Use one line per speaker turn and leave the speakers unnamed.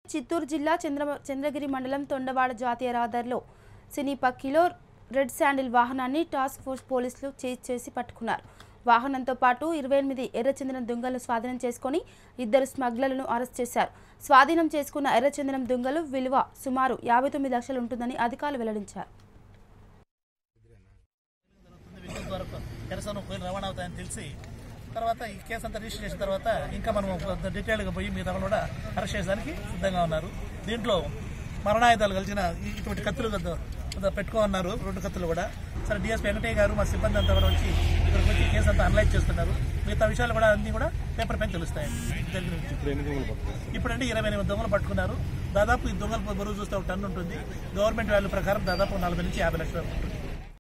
చిత్తూరు జిల్లా చంద్రగిరి మండలం తొండవాడ జాతీయ రహదారిలో సినీపా కిలో రెడ్ శాండిల్ వాహనాన్ని టాస్క్ ఫోర్స్ పోలీసులు చేసి పట్టుకున్నారు. వాహనంతో పాటు 28 ఎర్రచందనం దుంగలను స్వాధీనం చేసుకుని 2 స్మగ్లర్లను అరెస్ట్ చేశారు. స్వాధీనం చేసుకున్న ఎర్రచందనం దుంగలు విలువ సుమారు 59 లక్షలు ఉంటుందని అధికారులు వెల్లడించారు.
తర్వాత ఈ కేసు అంతా రిజిస్టర్ చేసిన తర్వాత ఇంకా మనం డీటెయిల్గా పోయి మీ దగ్గర కూడా అరెస్ట్ చేయడానికి సిద్ధంగా ఉన్నారు. దీంట్లో మరణాయుధాలు కలిసిన ఇటువంటి కత్తులు పెట్టుకోన్నారు, 2 కత్తులు కూడా. సరే డిఎస్పీ వెంకటయ్య గారు మా సిబ్బంది అంతా కూడా వచ్చి ఇక్కడికి వచ్చి కేసు అంతా అనలైజ్ చేస్తున్నారు. మిగతా విషయాలు కూడా అన్ని కూడా పేపర్ పైన తెలుస్తాయి. ఇప్పుడంటే 28 దొంగలు పట్టుకున్నారు. దాదాపు ఈ దొంగల బరువు చూస్తే 1 టన్ను ఉంటుంది. గవర్నమెంట్ వాల్యూ ప్రకారం దాదాపు 40 నుంచి 50 లక్షలు ఉంటుంది.